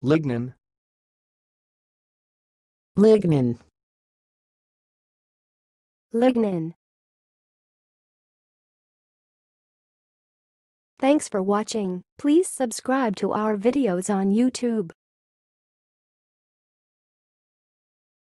lignone, lignone, lignone. Thanks for watching. Please subscribe to our videos on YouTube.